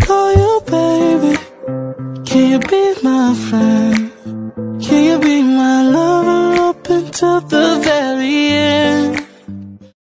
call you baby? Can you be my friend? Can you be my lover up until the very end?